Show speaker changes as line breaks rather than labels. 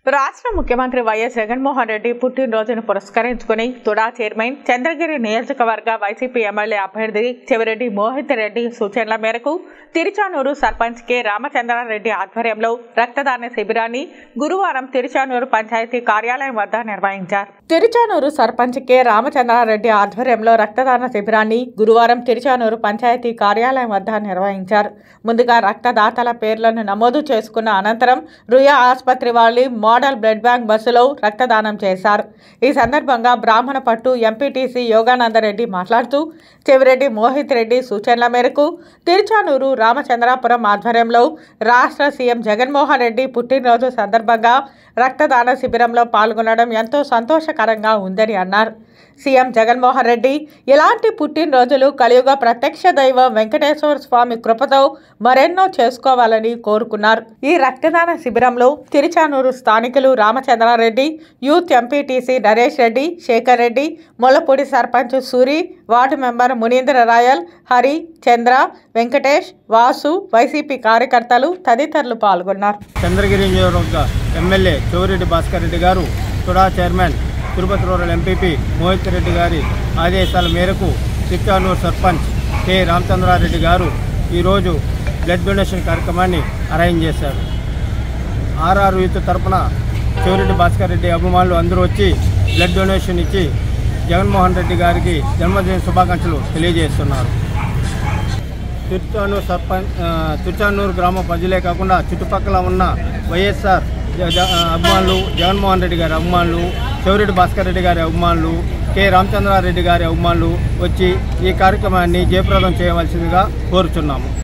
రాష్ట్ర ముఖ్యమంత్రి వైఎస్ జగన్మోహన్ రెడ్డి పుట్టినరోజును పురస్కరించుకుని తుడా చైర్మన్ చంద్రగిరి నియోజకవర్గ వైసీపీ ఎమ్మెల్యే అభ్యర్థి చెవిరెడ్డి మోహిత్ రెడ్డి సూచనల మేరకు తిరుచానూరు సర్పంచ్ కె రామచంద్రారెడ్డి ఆధ్వర్యంలో రక్తదాన శిబిరాన్ని గురువారం తిరుచానూరు పంచాయతీ కార్యాలయం వద్ద నిర్వహించారు. తిరుచానూరు సర్పంచ్ కె రామచంద్రారెడ్డి ఆధ్వర్యంలో రక్తదాన శిబిరాన్ని గురువారం తిరుచానూరు పంచాయతీ కార్యాలయం వద్ద నిర్వహించారు. ముందుగా రక్తదాతల పేర్లను నమోదు చేసుకున్న అనంతరం రుయా ఆసుపత్రి వాళ్ళి మోడల్ బ్లడ్ బ్యాంక్ బస్సులో రక్తదానం చేశారు. ఈ సందర్భంగా బ్రాహ్మణపట్టు ఎంపీటీసీ యోగానందరెడ్డి మాట్లాడుతూ చెవిరెడ్డి మోహిత్ రెడ్డి సూచనల మేరకు తిరుచానూరు రామచంద్రాపురం ఆధ్వర్యంలో రాష్ట్ర సీఎం జగన్మోహన్ రెడ్డి పుట్టినరోజు సందర్భంగా రక్తదాన శిబిరంలో పాల్గొనడం ఎంతో సంతోషకరంగా ఉందని అన్నారు. సీఎం జగన్మోహన్ రెడ్డి ఇలాంటి పుట్టినరోజులు కలియుగ ప్రత్యక్ష దైవం వెంకటేశ్వర స్వామి కృపతో మరెన్నో చేసుకోవాలని కోరుకున్నారు. ఈ రక్తదాన శిబిరంలో తిరుచానూరు స్థానికులు Ramachandra Reddy, youth MPTC Naresh Reddy, Sekhar Reddy, Molapudi sarpanch Suri, ward member Munindra Rayal, Hari, Chandra, Venkatesh, Vasu, YCP కార్యకర్తలు తదితరులు పాల్గొన్నారు.
చంద్రగిరి నియోజకవర్గ MLA Chevireddy Bhaskar Reddy garu, TUDA chairman Tirupati rural MPP Mohit Reddy గారి ఆదేశాల మేరకు తిరుచానూరు సర్పంచ్ కె రామచంద్రారెడ్డి గారు ఈరోజు బ్లడ్ డొనేషన్ కార్యక్రమాన్ని అరేంజ్ చేశారు. ఆర్ఆర్ యూత్ తరఫున చెవిరెడ్డి భాస్కర్ రెడ్డి అభిమానులు అందరూ వచ్చి బ్లడ్ డొనేషన్ ఇచ్చి జగన్మోహన్ రెడ్డి గారికి జన్మదిన శుభాకాంక్షలు తెలియజేస్తున్నారు. తిరుచానూరు గ్రామ ప్రజలే కాకుండా చుట్టుపక్కల ఉన్న వైఎస్ఆర్ అభిమానులు, జగన్మోహన్ రెడ్డి గారి అభిమానులు, చెవిరెడ్డి భాస్కర్ రెడ్డి గారి అభిమానులు, కె రామచంద్రారెడ్డి గారి అభిమానులు వచ్చి ఈ కార్యక్రమాన్ని జయప్రదం చేయవలసిందిగా కోరుచున్నాము.